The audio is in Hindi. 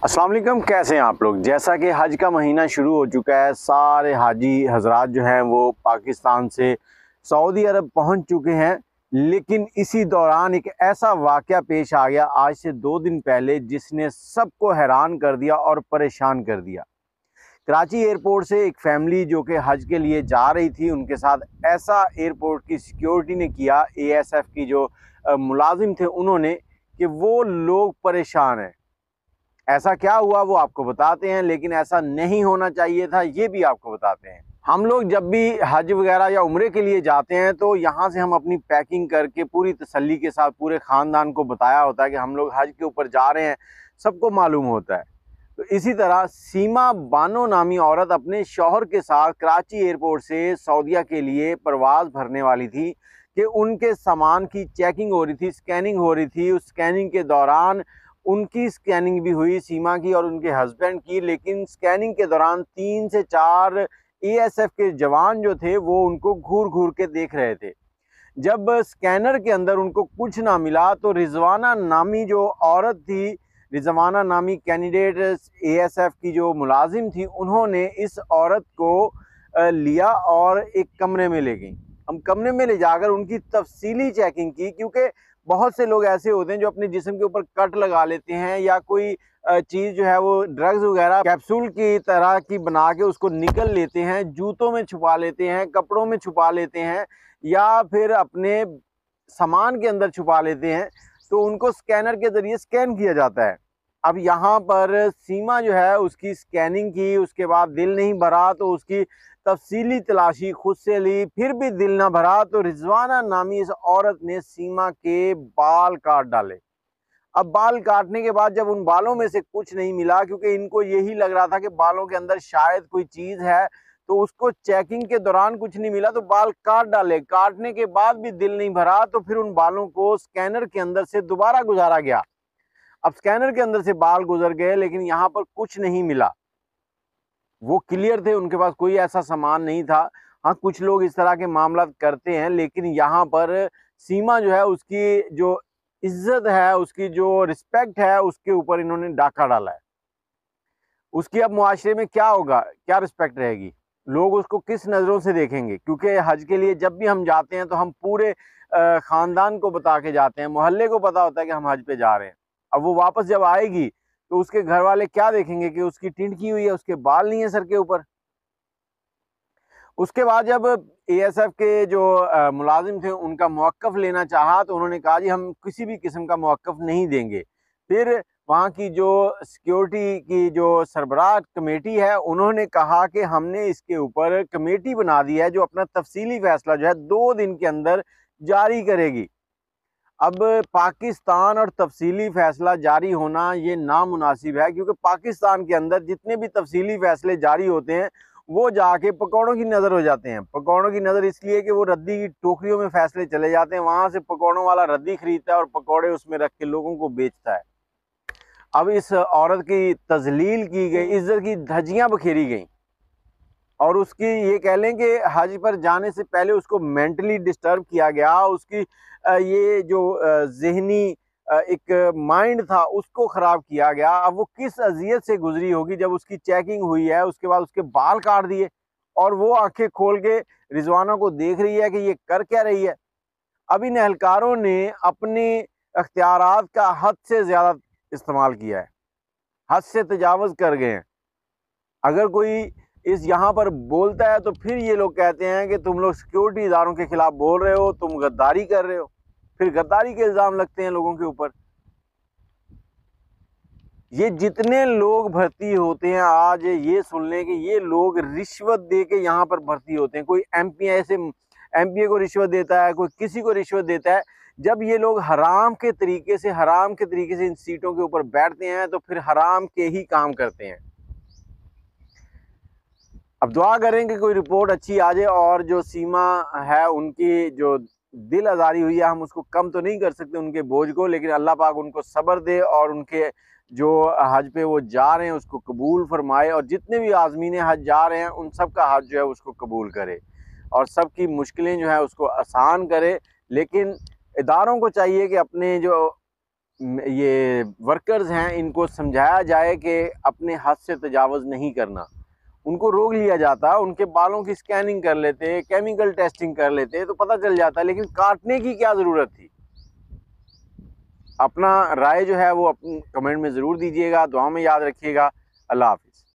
अस्सलाम वालेकुम, कैसे हैं आप लोग। जैसा कि हज का महीना शुरू हो चुका है, सारे हाजी हजरात जो हैं वो पाकिस्तान से सऊदी अरब पहुंच चुके हैं। लेकिन इसी दौरान एक ऐसा वाक़या पेश आ गया आज से 2 दिन पहले, जिसने सबको हैरान कर दिया और परेशान कर दिया। कराची एयरपोर्ट से एक फैमिली जो कि हज के लिए जा रही थी, उनके साथ ऐसा एयरपोर्ट की सिक्योरिटी ने किया, ASF की जो मुलाजिम थे उन्होंने, कि वो लोग परेशान हैं। ऐसा क्या हुआ वो आपको बताते हैं, लेकिन ऐसा नहीं होना चाहिए था ये भी आपको बताते हैं। हम लोग जब भी हज वगैरह या उम्रे के लिए जाते हैं तो यहाँ से हम अपनी पैकिंग करके पूरी तसल्ली के साथ पूरे ख़ानदान को बताया होता है कि हम लोग हज के ऊपर जा रहे हैं, सबको मालूम होता है। तो इसी तरह सीमा बानो नामी औरत अपने शौहर के साथ कराची एयरपोर्ट से सऊदीया के लिए परवाज़ भरने वाली थी कि उनके सामान की चेकिंग हो रही थी, स्कैनिंग हो रही थी। उस स्कैनिंग के दौरान उनकी स्कैनिंग भी हुई, सीमा की और उनके हस्बैंड की। लेकिन स्कैनिंग के दौरान 3 से 4 ASF के जवान जो थे वो उनको घूर घूर के देख रहे थे। जब स्कैनर के अंदर उनको कुछ ना मिला तो रिजवाना नामी जो औरत थी, रिजवाना नामी कैंडिडेट ASF की जो मुलाजिम थी, उन्होंने इस औरत को लिया और एक कमरे में ले गई। हम कमरे में ले जाकर उनकी तफसीली चेकिंग की, क्योंकि बहुत से लोग ऐसे होते हैं जो अपने जिस्म के ऊपर कट लगा लेते हैं या कोई चीज़ जो है वो ड्रग्स वगैरह कैप्सूल की तरह की बना के उसको निकल लेते हैं, जूतों में छुपा लेते हैं, कपड़ों में छुपा लेते हैं या फिर अपने सामान के अंदर छुपा लेते हैं। तो उनको स्कैनर के ज़रिए स्कैन किया जाता है। अब यहाँ पर सीमा जो है उसकी स्कैनिंग की, उसके बाद दिल नहीं भरा तो उसकी तफसीली तलाशी खुद से ली, फिर भी दिल ना भरा तो रिजवाना नामी इस औरत ने सीमा के बाल काट डाले। अब बाल काटने के बाद जब उन बालों में से कुछ नहीं मिला, क्योंकि इनको यही लग रहा था कि बालों के अंदर शायद कोई चीज़ है, तो उसको चेकिंग के दौरान कुछ नहीं मिला तो बाल काट डाले। काटने के बाद भी दिल नहीं भरा तो फिर उन बालों को स्कैनर के अंदर से दोबारा गुजारा गया। अब स्कैनर के अंदर से बाल गुजर गए, लेकिन यहाँ पर कुछ नहीं मिला। वो क्लियर थे, उनके पास कोई ऐसा सामान नहीं था। हाँ, कुछ लोग इस तरह के मामला करते हैं, लेकिन यहाँ पर सीमा जो है उसकी जो इज्जत है, उसकी जो रिस्पेक्ट है, उसके ऊपर इन्होंने डाका डाला है। उसकी अब मुआशरे में क्या होगा, क्या रिस्पेक्ट रहेगी, लोग उसको किस नज़रों से देखेंगे। क्योंकि हज के लिए जब भी हम जाते हैं तो हम पूरे ख़ानदान को बता के जाते हैं, मोहल्ले को पता होता है कि हम हज पे जा रहे हैं। अब वो वापस जब आएगी तो उसके घर वाले क्या देखेंगे कि उसकी टिंड की हुई है, उसके बाल नहीं है सर के ऊपर। उसके बाद जब ASF के जो मुलाजिम थे उनका मौक़िफ़ लेना चाहा तो उन्होंने कहा जी हम किसी भी किस्म का मौक़िफ़ नहीं देंगे। फिर वहाँ की जो सिक्योरिटी की जो सरबराह कमेटी है उन्होंने कहा कि हमने इसके ऊपर कमेटी बना दी है जो अपना तफसीली फ़ैसला जो है 2 दिन के अंदर जारी करेगी। अब पाकिस्तान और तफसीली फ़ैसला जारी होना ये नामुनासिब है, क्योंकि पाकिस्तान के अंदर जितने भी तफसीली फ़ैसले जारी होते हैं वो जाके पकौड़ों की नज़र हो जाते हैं। पकौड़ों की नज़र इसलिए कि वो रद्दी की टोकरियों में फ़ैसले चले जाते हैं, वहाँ से पकौड़ों वाला रद्दी खरीदता है और पकौड़े उसमें रख के लोगों को बेचता है। अब इस औरत की तज़लील की गई, इज़्ज़त की धज्जियाँ बखेरी गई और उसकी ये कह लें कि हज पर जाने से पहले उसको मेंटली डिस्टर्ब किया गया। उसकी ये जो ज़हनी एक माइंड था उसको ख़राब किया गया। अब वो किस अज़ियत से गुजरी होगी जब उसकी चेकिंग हुई है, उसके बाद उसके बाल काट दिए और वो आंखें खोल के रिजवाना को देख रही है कि ये कर क्या रही है। अब इन एहलकारों ने अपने अख्तियारात का हद से ज़्यादा इस्तेमाल किया है, हद से तजावज़ कर गए हैं। अगर कोई इस यहाँ पर बोलता है तो फिर ये लोग कहते हैं कि तुम लोग सिक्योरिटी इदारों के खिलाफ बोल रहे हो, तुम गद्दारी कर रहे हो। फिर गद्दारी के इल्ज़ाम लगते हैं लोगों के ऊपर। ये जितने लोग भर्ती होते हैं आज ये सुन लें कि ये लोग रिश्वत दे के यहाँ पर भर्ती होते हैं। कोई MPA को रिश्वत देता है, कोई किसी को रिश्वत देता है। जब ये लोग हराम के तरीके से इन सीटों के ऊपर बैठते हैं तो फिर हराम के ही काम करते हैं। अब दुआ करें कि कोई रिपोर्ट अच्छी आ जाए और जो सीमा है उनकी जो दिल आज़ारी हुई है, हम उसको कम तो नहीं कर सकते उनके बोझ को, लेकिन अल्लाह पाक उनको सब्र दे और उनके जो हज पे वो जा रहे हैं उसको कबूल फरमाए, और जितने भी आज़मीन हज जा रहे हैं उन सब का हज जो है उसको कबूल करे और सब की मुश्किलें जो है उसको आसान करे। लेकिन इदारों को चाहिए कि अपने जो یہ ورکرز ہیں ان کو سمجھایا جائے کہ اپنے حد سے تجاوز نہیں کرنا، ان کو روک لیا جاتا، ان کے بالوں کی سکیننگ کر لیتے، کیمیکل ٹیسٹنگ کر لیتے تو پتہ چل جاتا، لیکن کاٹنے کی کیا ضرورت تھی؟ اپنا رائے جو ہے وہ کمنٹ میں ضرور دیجیے گا، دعا میں یاد رکھیے گا۔ اللہ حافظ۔